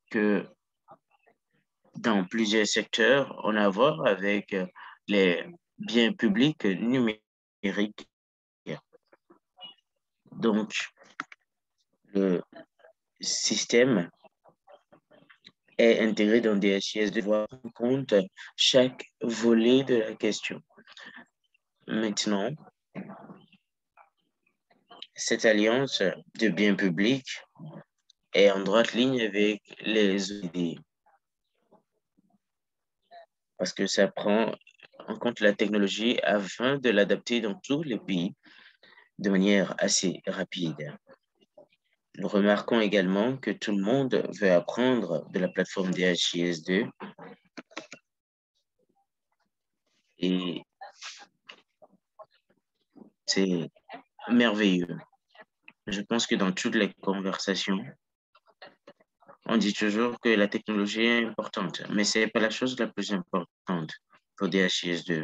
que dans plusieurs secteurs, on a à voir avec les biens publics numériques. Donc, le système est intégré dans DHIS de voir en compte chaque volet de la question. Maintenant, cette alliance de biens publics est en droite ligne avec les idées parce que ça prend en compte la technologie afin de l'adapter dans tous les pays de manière assez rapide. Nous remarquons également que tout le monde veut apprendre de la plateforme DHIS2 et c'est merveilleux. Je pense que dans toutes les conversations, on dit toujours que la technologie est importante, mais ce n'est pas la chose la plus importante pour DHIS2.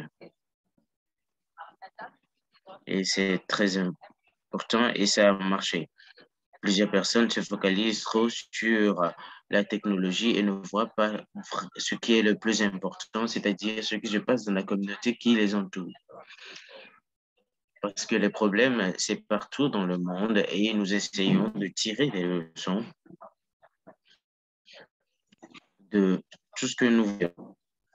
Et c'est très important et ça a marché. Plusieurs personnes se focalisent trop sur la technologie et ne voient pas ce qui est le plus important, c'est-à-dire ce qui se passe dans la communauté qui les entoure. Parce que les problèmes, c'est partout dans le monde et nous essayons de tirer des leçons de tout ce que nous voyons.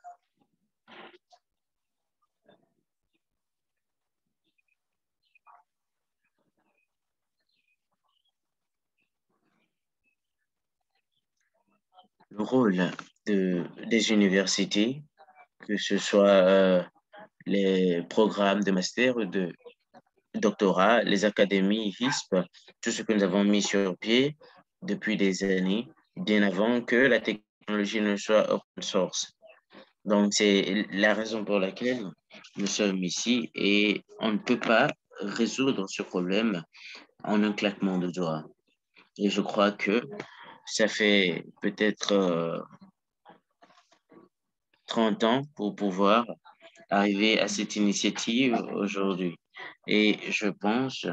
Le rôle des universités, que ce soit les programmes de master ou de doctorat, les académies FISP, tout ce que nous avons mis sur pied depuis des années, bien avant que la technologie ne soit open source. Donc, c'est la raison pour laquelle nous sommes ici et on ne peut pas résoudre ce problème en un claquement de doigts. Et je crois que ça fait peut-être 30 ans pour pouvoir arriver à cette initiative aujourd'hui. Et je pense,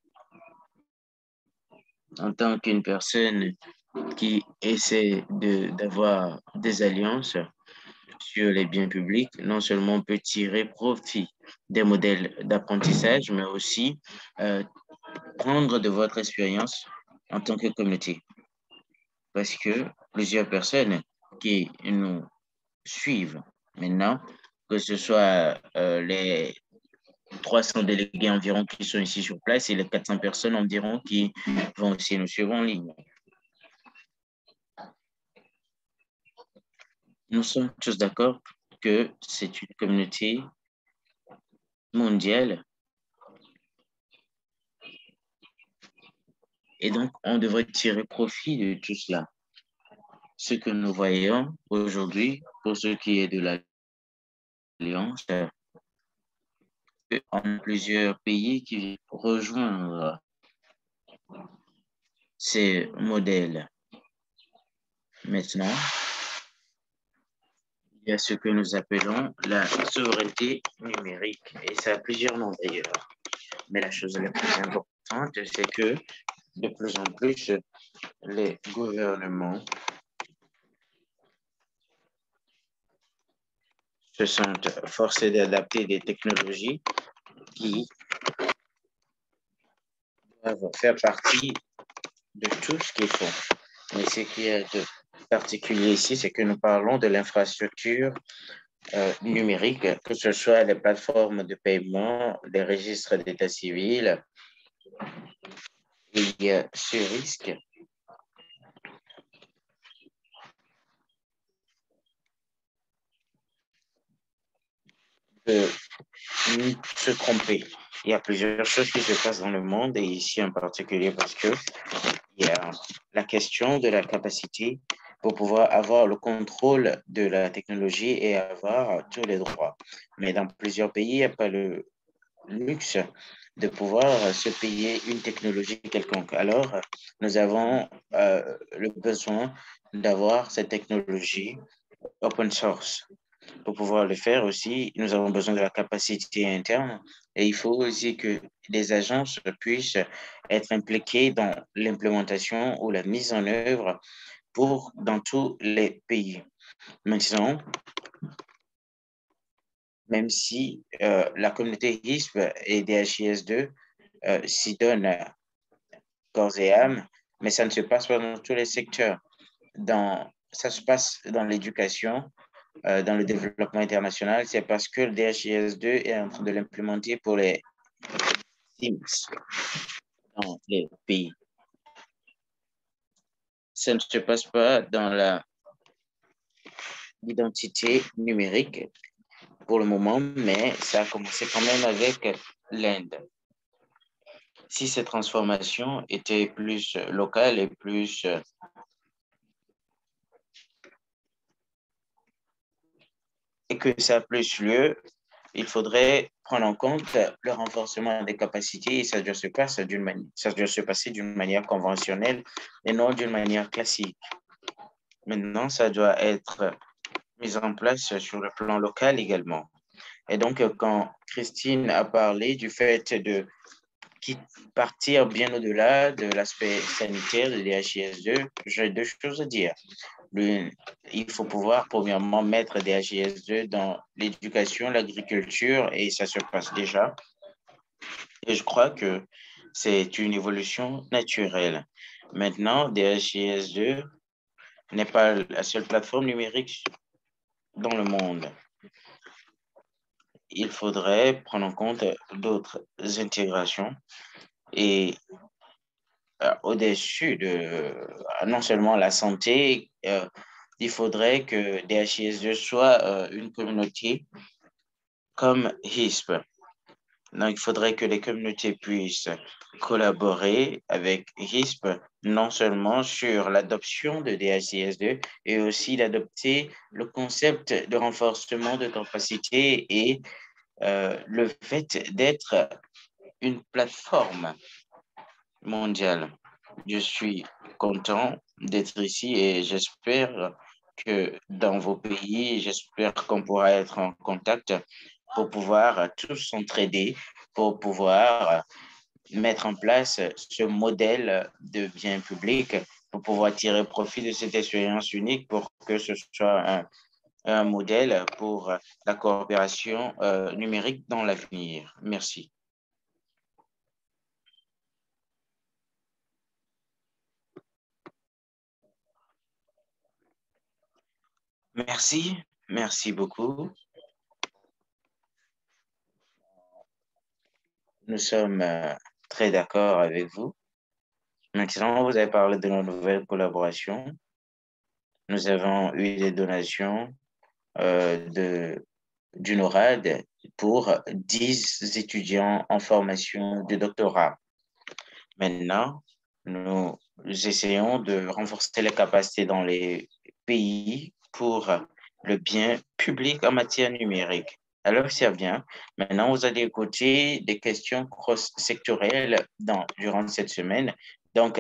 en tant qu'une personne qui essaie d'avoir des alliances sur les biens publics, non seulement on peut tirer profit des modèles d'apprentissage, mais aussi prendre de votre expérience en tant que communauté. Parce que plusieurs personnes qui nous suivent maintenant, que ce soit les 300 délégués environ qui sont ici sur place et les 400 personnes environ qui vont aussi nous suivre en ligne. Nous sommes tous d'accord que c'est une communauté mondiale et donc on devrait tirer profit de tout cela. Ce que nous voyons aujourd'hui, pour ce qui est de l'Alliance, on a plusieurs pays qui viennent rejoindre ces modèles. Maintenant, il y a ce que nous appelons la souveraineté numérique, et ça a plusieurs noms d'ailleurs. Mais la chose la plus importante, c'est que de plus en plus, les gouvernements se sentent forcés d'adapter des technologies qui doivent faire partie de tout ce qu'ils font. Mais ce qui est de particulier ici, c'est que nous parlons de l'infrastructure numérique, que ce soit les plateformes de paiement, les registres d'état civil. Il y a ce risque de se tromper. Il y a plusieurs choses qui se passent dans le monde et ici en particulier parce que il y a la question de la capacité pour pouvoir avoir le contrôle de la technologie et avoir tous les droits. Mais dans plusieurs pays, il n'y a pas le luxe de pouvoir se payer une technologie quelconque. Alors, nous avons le besoin d'avoir cette technologie open source. Pour pouvoir le faire aussi, nous avons besoin de la capacité interne et il faut aussi que les agences puissent être impliquées dans l'implémentation ou la mise en œuvre dans tous les pays. Maintenant, même si la communauté HISP et DHIS2 s'y donnent corps et âme, mais ça ne se passe pas dans tous les secteurs. Ça se passe dans l'éducation, dans le développement international, c'est parce que le DHIS2 est en train de l'implémenter pour les teams dans les pays. Ça ne se passe pas dans l'identité numérique pour le moment, mais ça a commencé quand même avec l'Inde. Si ces transformations étaient plus locales et plus et que ça a plus lieu, il faudrait prendre en compte le renforcement des capacités et ça doit se passer d'une manière conventionnelle et non d'une manière classique. Maintenant, ça doit être mis en place sur le plan local également. Et donc, quand Christine a parlé du fait de partir bien au-delà de l'aspect sanitaire de DHIS2, j'ai deux choses à dire. Il faut pouvoir, premièrement, mettre DHIS2 dans l'éducation, l'agriculture, et ça se passe déjà. Et je crois que c'est une évolution naturelle. Maintenant, DHIS2 n'est pas la seule plateforme numérique dans le monde. Il faudrait prendre en compte d'autres intégrations et au-dessus de non seulement la santé, il faudrait que DHIS2 soit une communauté comme HISP. Donc, il faudrait que les communautés puissent collaborer avec HISP, non seulement sur l'adoption de DHIS2, et aussi d'adopter le concept de renforcement de capacité et le fait d'être une plateforme mondiale. Je suis content d'être ici et j'espère que dans vos pays, j'espère qu'on pourra être en contact pour pouvoir tous s'entraider, pour pouvoir mettre en place ce modèle de bien public, pour pouvoir tirer profit de cette expérience unique pour que ce soit un modèle pour la coopération numérique dans l'avenir. Merci. Merci, merci beaucoup. Nous sommes très d'accord avec vous. Maintenant, vous avez parlé de nos nouvelles collaborations. Nous avons eu des donations du NORAD pour 10 étudiants en formation de doctorat. Maintenant, nous essayons de renforcer les capacités dans les pays pour le bien public en matière numérique. Alors, c'est bien. Maintenant, vous allez écouter des questions cross-sectorielles durant cette semaine. Donc,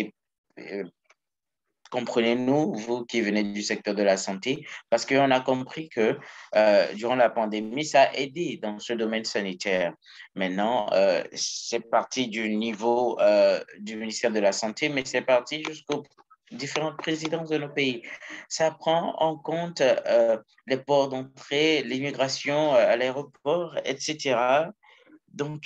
comprenez-nous, vous qui venez du secteur de la santé, parce qu'on a compris que durant la pandémie, ça a aidé dans ce domaine sanitaire. Maintenant, c'est parti du niveau du ministère de la Santé, mais c'est parti jusqu'aux différentes présidences de nos pays. Ça prend en compte les ports d'entrée, l'immigration à l'aéroport, etc. Donc,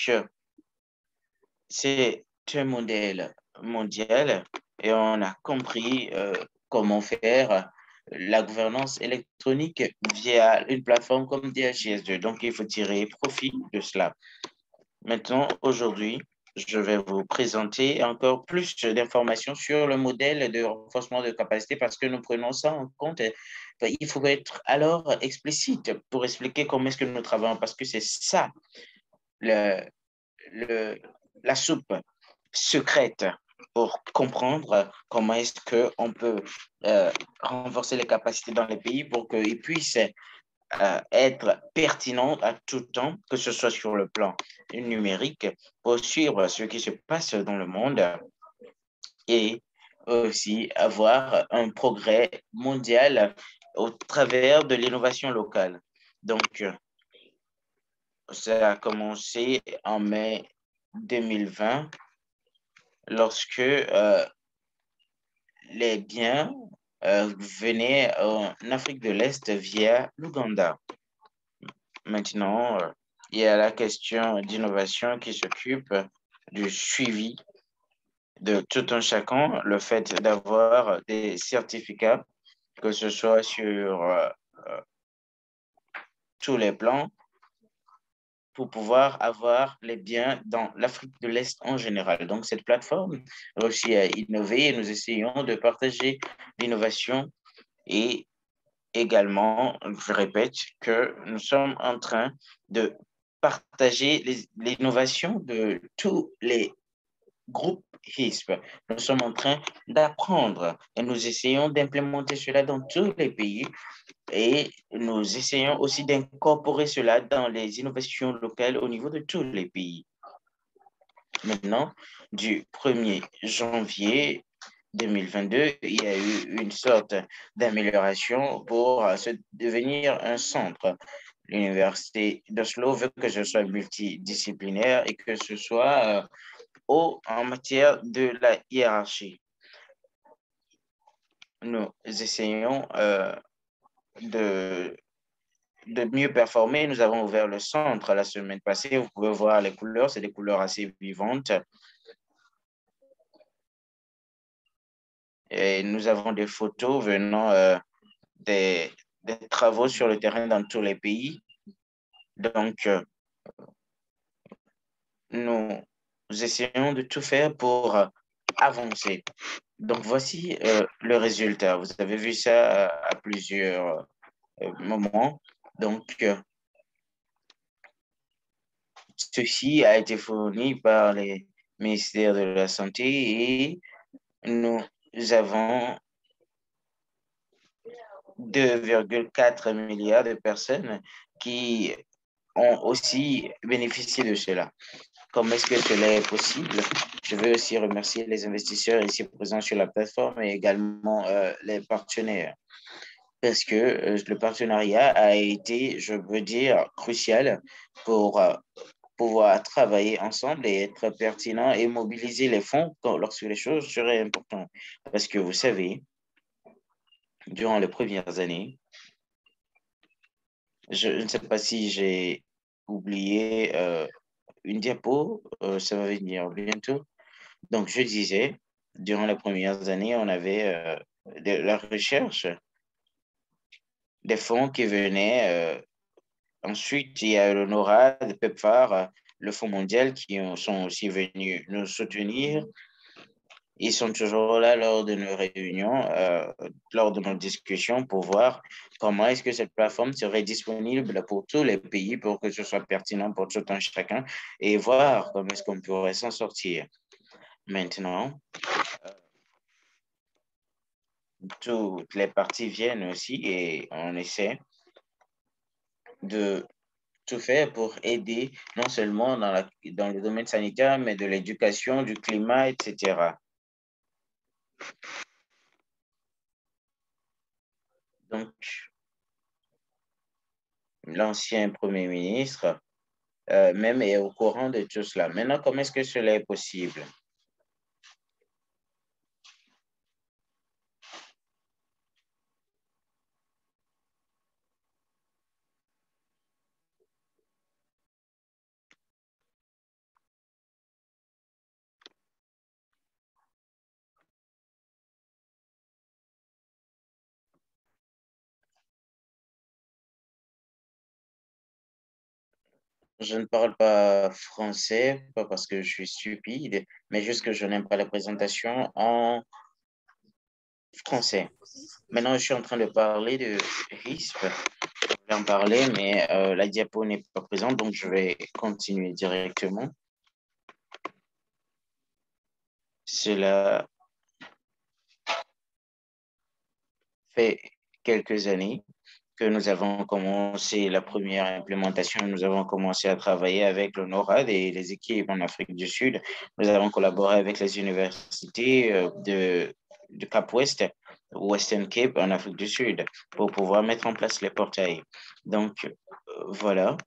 c'est un modèle mondial et on a compris comment faire la gouvernance électronique via une plateforme comme DHIS2. Donc, il faut tirer profit de cela. Maintenant, aujourd'hui, je vais vous présenter encore plus d'informations sur le modèle de renforcement de capacité parce que nous prenons ça en compte. Il faut être alors explicite pour expliquer comment est-ce que nous travaillons parce que c'est ça le, la soupe secrète pour comprendre comment est-ce qu'on peut renforcer les capacités dans les pays pour qu'ils puissent être pertinents à tout temps, que ce soit sur le plan numérique, pour suivre ce qui se passe dans le monde et aussi avoir un progrès mondial au travers de l'innovation locale. Donc, ça a commencé en mai 2020 lorsque les biens venaient en Afrique de l'Est via l'Ouganda. Maintenant, il y a la question d'innovation qui s'occupe du suivi de tout un chacun, le fait d'avoir des certificats, que ce soit sur tous les plans, pour pouvoir avoir les biens dans l'Afrique de l'Est en général. Donc, cette plateforme réussit à innover et nous essayons de partager l'innovation et également, je répète, que nous sommes en train de partager l'innovation de tous les groupes HISP. Nous sommes en train d'apprendre et nous essayons d'implémenter cela dans tous les pays et nous essayons aussi d'incorporer cela dans les innovations locales au niveau de tous les pays. Maintenant, du 1er janvier 2022, il y a eu une sorte d'amélioration pour devenir un centre. L'Université d'Oslo veut que ce soit multidisciplinaire et que ce soit haut en matière de la hiérarchie. Nous essayons de mieux performer. Nous avons ouvert le centre la semaine passée. Vous pouvez voir les couleurs, c'est des couleurs assez vivantes. Et nous avons des photos venant des travaux sur le terrain dans tous les pays. Donc, nous essayons de tout faire pour avancer. Donc, voici le résultat. Vous avez vu ça à plusieurs moments. Donc, ceci a été fourni par les ministères de la Santé et nous avons 2,4 milliards de personnes qui ont aussi bénéficié de cela. Comment est-ce que cela est possible? Je veux aussi remercier les investisseurs ici présents sur la plateforme et également les partenaires parce que le partenariat a été, je veux dire, crucial pour pouvoir travailler ensemble et être pertinent et mobiliser les fonds lorsque les choses seraient importantes. Parce que vous savez, durant les premières années, je ne sais pas si j'ai oublié une diapo, ça va venir bientôt. Donc, je disais, durant les premières années, on avait de la recherche, des fonds qui venaient. Ensuite, il y a le NORAD, PEPFAR, le Fonds mondial qui sont aussi venus nous soutenir. Ils sont toujours là lors de nos réunions, lors de nos discussions pour voir comment est-ce que cette plateforme serait disponible pour tous les pays pour que ce soit pertinent pour tout un chacun et voir comment est-ce qu'on pourrait s'en sortir. Maintenant, toutes les parties viennent aussi et on essaie de tout faire pour aider non seulement dans le domaine sanitaire, mais de l'éducation, du climat, etc. Donc, l'ancien Premier ministre même est au courant de tout cela. Maintenant, comment est-ce que cela est possible? Je ne parle pas français, pas parce que je suis stupide, mais juste que je n'aime pas la présentation en français. Maintenant, je suis en train de parler de RISP. Je voulais en parler, mais la diapo n'est pas présente, donc je vais continuer directement. Cela fait quelques années que nous avons commencé la première implémentation. Nous avons commencé à travailler avec le NORAD et les équipes en Afrique du Sud. Nous avons collaboré avec les universités de Cap-Ouest, Western Cape en Afrique du Sud, pour pouvoir mettre en place les portails. Donc, voilà.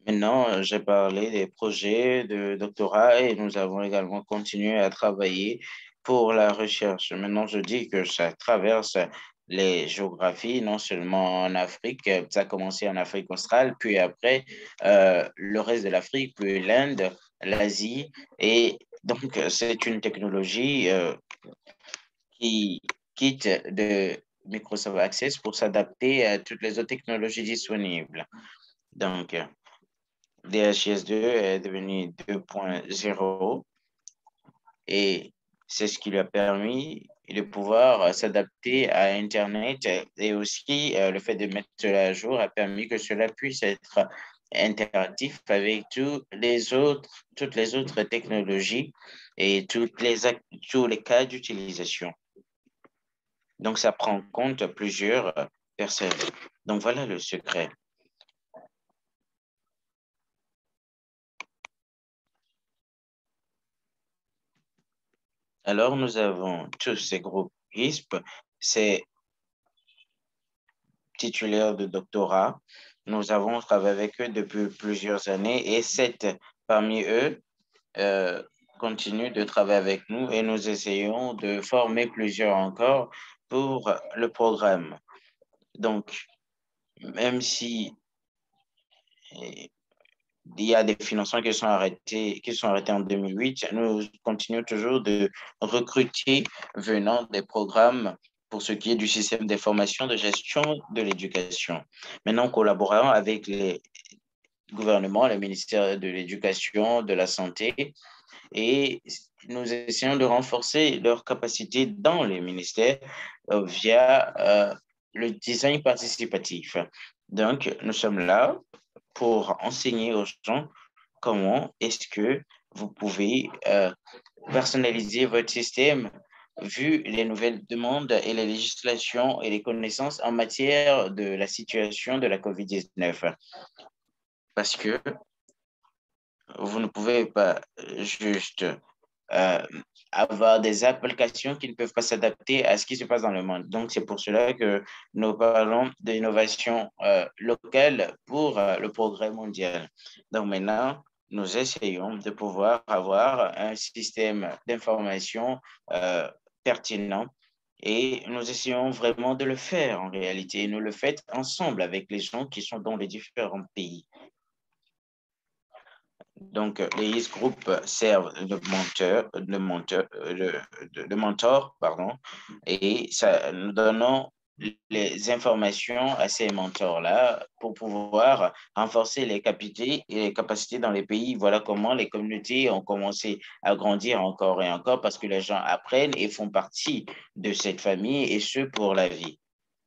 Maintenant, j'ai parlé des projets de doctorat et nous avons également continué à travailler pour la recherche. Maintenant, je dis que ça traverse les géographies, non seulement en Afrique, ça a commencé en Afrique australe, puis après le reste de l'Afrique, puis l'Inde, l'Asie. Et donc, c'est une technologie qui quitte de Microsoft Access pour s'adapter à toutes les autres technologies disponibles. Donc, DHIS2 est devenu 2.0 et c'est ce qui lui a permis de pouvoir s'adapter à Internet et aussi le fait de mettre cela à jour a permis que cela puisse être interactif avec toutes les autres technologies et tous les cas d'utilisation. Donc, ça prend en compte plusieurs personnes. Donc, voilà le secret. Alors, nous avons tous ces groupes RISP, ces titulaires de doctorat. Nous avons travaillé avec eux depuis plusieurs années et 7 parmi eux euh, continuent de travailler avec nous et nous essayons de former plusieurs encore pour le programme. Donc, même si il y a des financements qui sont arrêtés en 2008. Nous continuons toujours de recruter venant des programmes pour ce qui est du système d'information de gestion de l'éducation. Maintenant, collaborant avec les gouvernements, les ministères de l'éducation, de la santé, et nous essayons de renforcer leurs capacités dans les ministères via le design participatif. Donc, nous sommes là pour enseigner aux gens comment est-ce que vous pouvez personnaliser votre système vu les nouvelles demandes et les législations et les connaissances en matière de la situation de la COVID-19. Parce que vous ne pouvez pas juste euh, avoir des applications qui ne peuvent pas s'adapter à ce qui se passe dans le monde. Donc, c'est pour cela que nous parlons d'innovation locale pour le progrès mondial. Donc, maintenant, nous essayons de pouvoir avoir un système d'information pertinent et nous essayons vraiment de le faire en réalité. Nous le faisons ensemble avec les gens qui sont dans les différents pays. Donc, les IS Group servent de mentor, pardon, et ça, nous donnons les informations à ces mentors-là pour pouvoir renforcer les capacités dans les pays. Voilà comment les communautés ont commencé à grandir encore et encore parce que les gens apprennent et font partie de cette famille et ce pour la vie.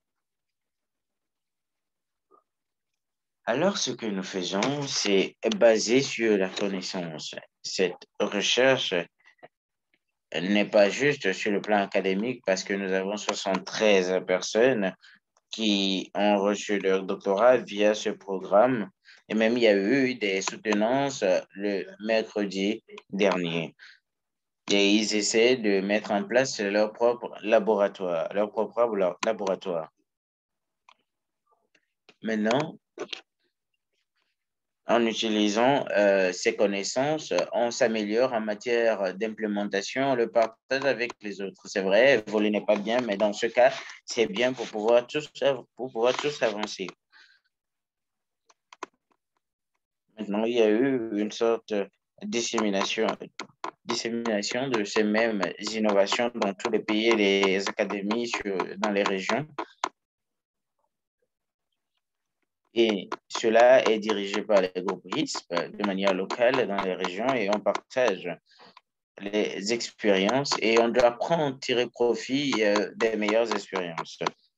Alors, ce que nous faisons, c'est basé sur la connaissance. Cette recherche n'est pas juste sur le plan académique parce que nous avons 73 personnes qui ont reçu leur doctorat via ce programme. Et même, il y a eu des soutenances le mercredi dernier. Et ils essaient de mettre en place leur propre laboratoire, laboratoire. Maintenant, en utilisant ces connaissances, on s'améliore en matière d'implémentation, on le partage avec les autres. C'est vrai, voler n'est pas bien, mais dans ce cas, c'est bien pour pouvoir tous avancer. Maintenant, il y a eu une sorte de dissémination de ces mêmes innovations dans tous les pays et les académies dans les régions. Et cela est dirigé par les groupes RISP de manière locale dans les régions et on partage les expériences et on doit apprendre, tirer profit des meilleures expériences.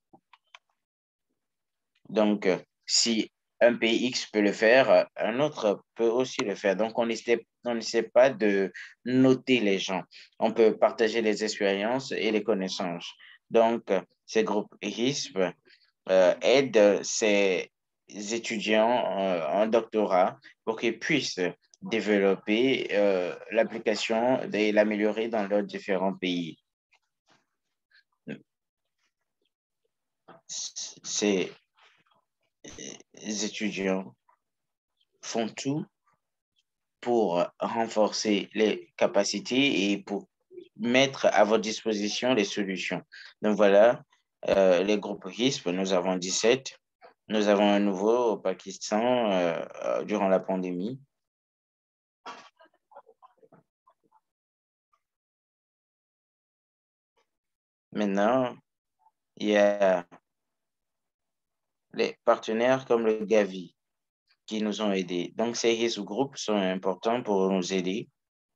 Donc, si un pays X peut le faire, un autre peut aussi le faire. Donc, on n'essaie pas de noter les gens. On peut partager les expériences et les connaissances. Donc, ces groupes RISP aident ces étudiants en doctorat pour qu'ils puissent développer l'application et l'améliorer dans leurs différents pays. Ces étudiants font tout pour renforcer les capacités et pour mettre à votre disposition les solutions. Donc voilà, les groupes RISP, nous avons 17. Nous avons un nouveau au Pakistan durant la pandémie. Maintenant, il y a les partenaires comme le Gavi qui nous ont aidés. Donc, ces RISP groupes sont importants pour nous aider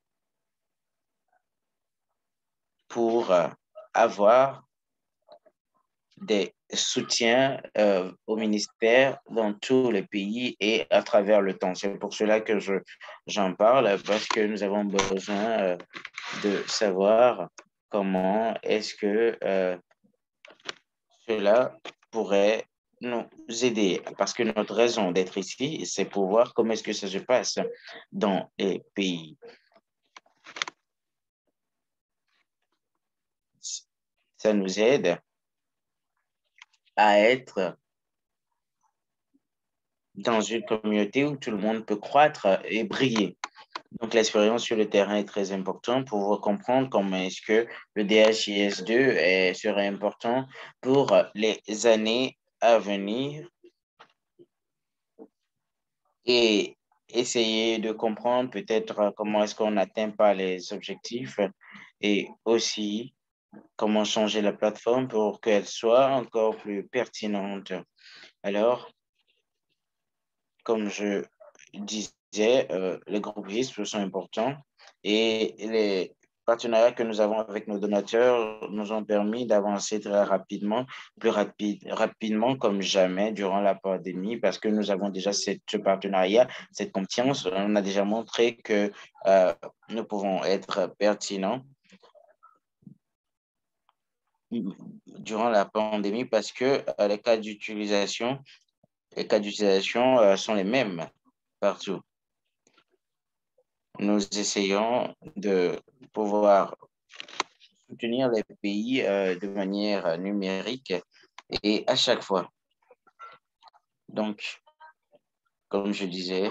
pour avoir des soutiens au ministère dans tous les pays et à travers le temps. C'est pour cela que j'en parle, parce que nous avons besoin de savoir comment est-ce que cela pourrait nous aider. Parce que notre raison d'être ici, c'est pour voir comment est-ce que ça se passe dans les pays. Ça nous aide à être dans une communauté où tout le monde peut croître et briller. Donc, l'expérience sur le terrain est très importante pour comprendre comment est-ce que le DHIS2 serait important pour les années à venir et essayer de comprendre peut-être comment est-ce qu'on n'atteint pas les objectifs et aussi comment changer la plateforme pour qu'elle soit encore plus pertinente. Alors, comme je disais, les groupes risques sont importants et les partenariats que nous avons avec nos donateurs nous ont permis d'avancer très rapidement, rapidement comme jamais durant la pandémie parce que nous avons déjà ce partenariat, cette confiance. On a déjà montré que nous pouvons être pertinents durant la pandémie parce que les cas d'utilisation sont les mêmes partout. Nous essayons de pouvoir soutenir les pays de manière numérique et à chaque fois. Donc, comme je disais,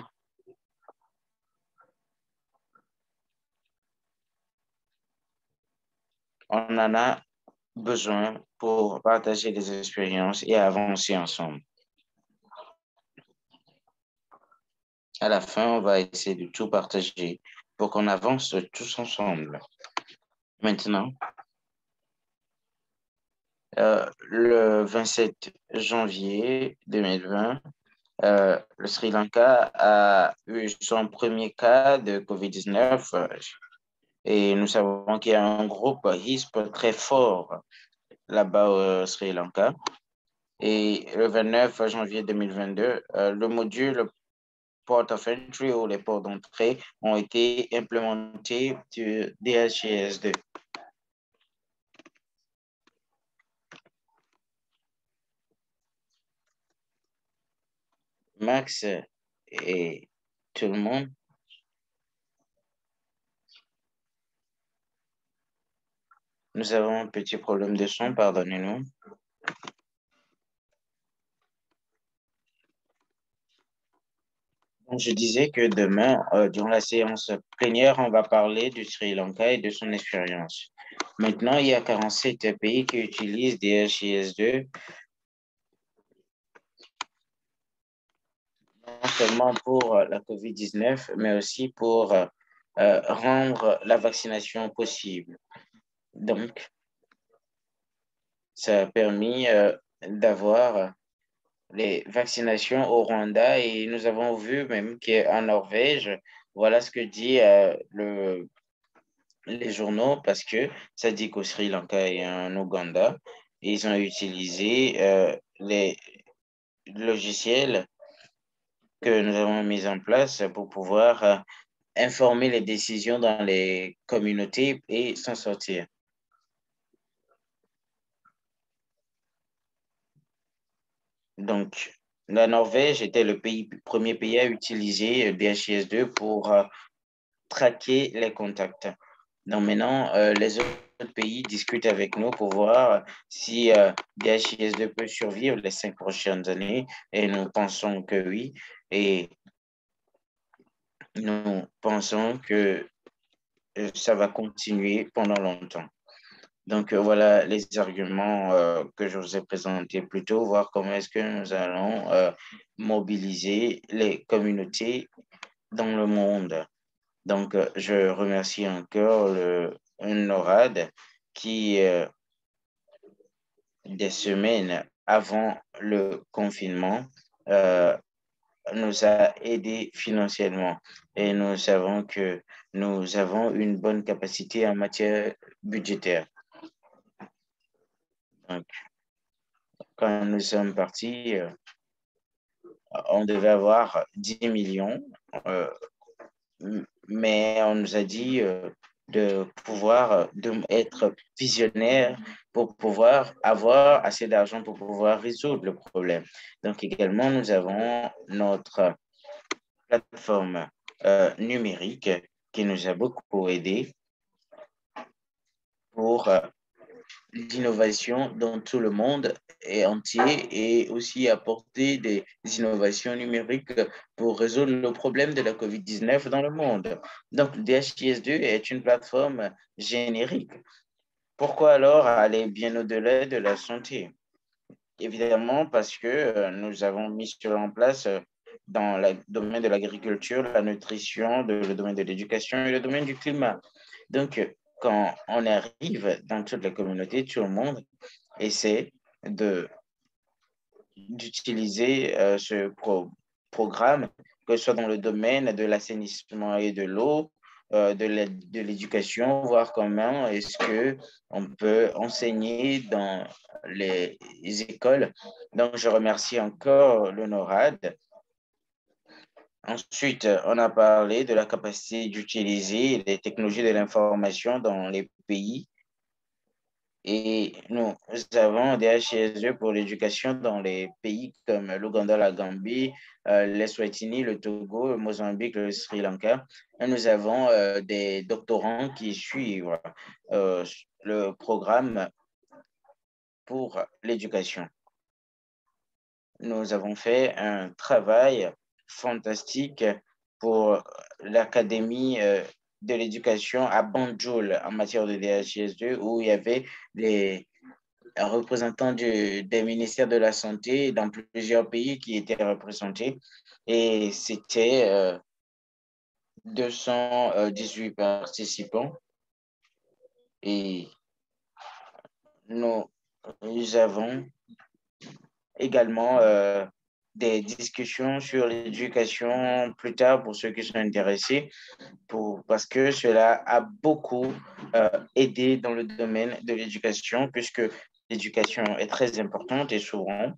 on en a besoin pour partager des expériences et avancer ensemble. À la fin, on va essayer de tout partager pour qu'on avance tous ensemble. Maintenant, le 27 janvier 2020, le Sri Lanka a eu son premier cas de COVID-19 et nous savons qu'il y a un groupe RISP très fort là-bas au Sri Lanka. Et le 29 janvier 2022, le module Port of Entry ou les ports d'entrée ont été implémentés du DHIS2. Max et tout le monde, nous avons un petit problème de son, pardonnez-nous. Donc, je disais que demain, durant la séance plénière, on va parler du Sri Lanka et de son expérience. Maintenant, il y a 47 pays qui utilisent DHIS2, non seulement pour la COVID-19, mais aussi pour rendre la vaccination possible. Donc, ça a permis d'avoir les vaccinations au Rwanda et nous avons vu même qu'en Norvège, voilà ce que dit les journaux parce que ça dit qu'au Sri Lanka et en Ouganda, ils ont utilisé les logiciels que nous avons mis en place pour pouvoir informer les décisions dans les communautés et s'en sortir. Donc, la Norvège était le premier pays à utiliser DHIS2 pour traquer les contacts. Donc maintenant, les autres pays discutent avec nous pour voir si DHIS2 peut survivre les 5 prochaines années et nous pensons que oui. Et nous pensons que ça va continuer pendant longtemps. Donc, voilà les arguments que je vous ai présentés plus tôt, voir comment est-ce que nous allons mobiliser les communautés dans le monde. Donc, je remercie encore le NORAD qui, des semaines avant le confinement, euh, nous a aidés financièrement et nous savons que nous avons une bonne capacité en matière budgétaire. Donc, quand nous sommes partis, on devait avoir 10 millions, euh, mais on nous a dit de pouvoir être visionnaire pour pouvoir avoir assez d'argent pour pouvoir résoudre le problème. Donc également, nous avons notre plateforme numérique qui nous a beaucoup aidé pour l'innovation dans tout le monde est entier et aussi apporter des innovations numériques pour résoudre le problème de la COVID-19 dans le monde. Donc, DHIS2 est une plateforme générique. Pourquoi alors aller bien au-delà de la santé? Évidemment, parce que nous avons mis en place dans le domaine de l'agriculture, la nutrition, le domaine de l'éducation et le domaine du climat. Donc, quand on arrive dans toute la communauté, tout le monde essaie d'utiliser ce programme, que ce soit dans le domaine de l'assainissement et de l'eau, de l'éducation, voir comment est-ce qu'on peut enseigner dans les écoles. Donc, je remercie encore l'honorade. Ensuite, on a parlé de la capacité d'utiliser les technologies de l'information dans les pays. Et nous avons des HSE pour l'éducation dans les pays comme l'Ouganda, la Gambie, l'Eswatini, le Togo, le Mozambique, le Sri Lanka. Et nous avons des doctorants qui suivent le programme pour l'éducation. Nous avons fait un travail fantastique pour l'Académie de l'éducation à Banjul en matière de DHIS2 où il y avait les représentants des ministères de la Santé dans plusieurs pays qui étaient représentés. Et c'était 218 participants. Et nous avons également des discussions sur l'éducation plus tard pour ceux qui sont intéressés, parce que cela a beaucoup aidé dans le domaine de l'éducation, puisque l'éducation est très importante et souvent,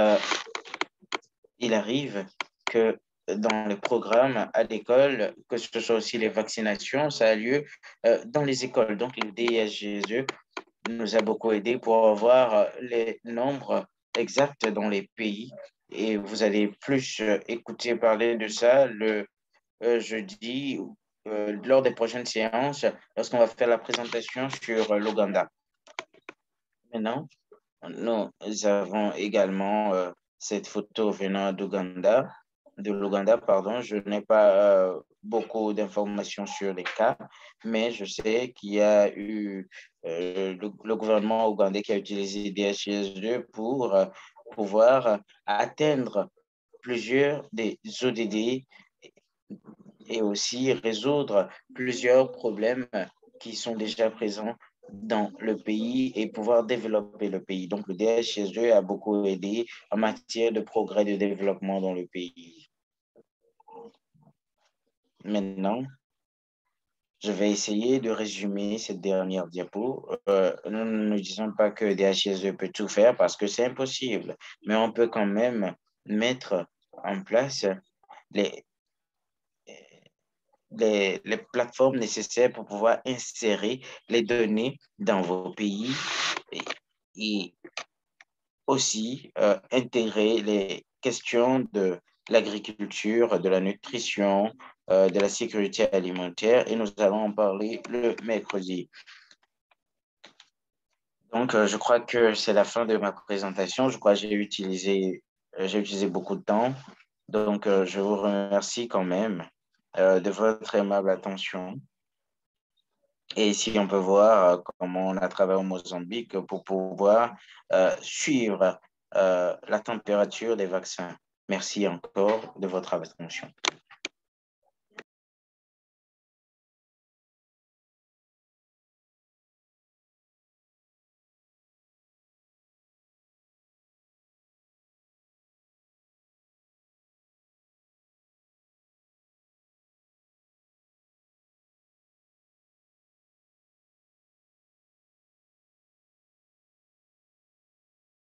il arrive que dans les programmes à l'école, que ce soit aussi les vaccinations, ça a lieu dans les écoles. Donc, le DISGSE nous a beaucoup aidé pour avoir les nombres exacts dans les pays. Et vous allez plus écouter parler de ça le jeudi lors des prochaines séances, lorsqu'on va faire la présentation sur l'Ouganda. Maintenant, nous avons également cette photo venant de l'Ouganda, pardon. Je n'ai pas beaucoup d'informations sur les cas, mais je sais qu'il y a eu le gouvernement ougandais qui a utilisé DHIS2 pour pouvoir atteindre plusieurs des ODD et aussi résoudre plusieurs problèmes qui sont déjà présents dans le pays et pouvoir développer le pays. Donc, le DHSE a beaucoup aidé en matière de progrès de développement dans le pays. Maintenant, je vais essayer de résumer cette dernière diapo. Nous ne disons pas que DHSE peut tout faire parce que c'est impossible, mais on peut quand même mettre en place les, les plateformes nécessaires pour pouvoir insérer les données dans vos pays et aussi intégrer les questions de l'agriculture, de la nutrition, de la sécurité alimentaire et nous allons en parler le mercredi. Donc, je crois que c'est la fin de ma présentation. Je crois que j'ai utilisé beaucoup de temps. Donc, je vous remercie quand même. de votre aimable attention. Et ici, on peut voir comment on a travaillé au Mozambique pour pouvoir suivre la température des vaccins. Merci encore de votre attention.